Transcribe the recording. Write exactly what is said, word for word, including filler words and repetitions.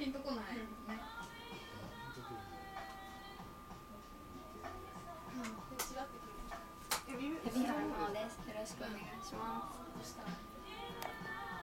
ピンとこないね。 海原真央です。よろしくお願いします。